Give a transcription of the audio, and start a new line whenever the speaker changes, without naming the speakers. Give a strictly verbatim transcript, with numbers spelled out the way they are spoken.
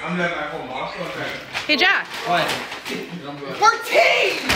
I'm letting my whole mouth go.
Hey, Jack.
What?
fourteen!